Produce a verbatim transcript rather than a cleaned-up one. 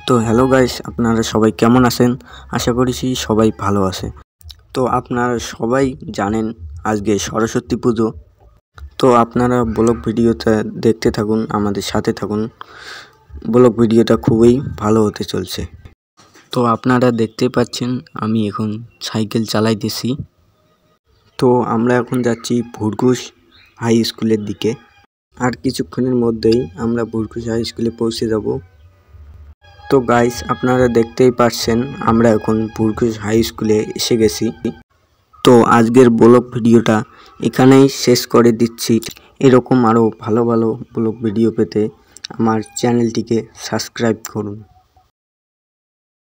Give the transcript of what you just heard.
তো hello guys, আপনারা সবাই কেমন আছেন? আশা করছি সবাই ভালো আছে। তো আপনারা সবাই জানেন আজকে সরস্বতী পুজো। তো আপনারা ব্লগ ভিডিওটা দেখতে থাকুন, আমাদের সাথে থাকুন। ব্লগ ভিডিওটা খুবই ভালো হতে চলছে। তো আপনারা দেখতে পাচ্ছেন আমি এখন সাইকেল চালাইতেছি। তো আমরা এখন যাচ্ছি ভুরকুশ হাই স্কুলের দিকে। আর কিছুক্ষণের মধ্যেই আমরা ভুরকুশ হাই স্কুলে পৌঁছে যাব। তো গাইস, আপনারা দেখতেই পাচ্ছেন আমরা এখন ভুরকুশ হাই স্কুলে এসে গেছি। তো আজকের ব্লগ ভিডিওটা এখানেই শেষ করে দিচ্ছি। এরকম আরও ভালো ভালো ব্লগ ভিডিও পেতে আমার চ্যানেলটিকে সাবস্ক্রাইব করুন।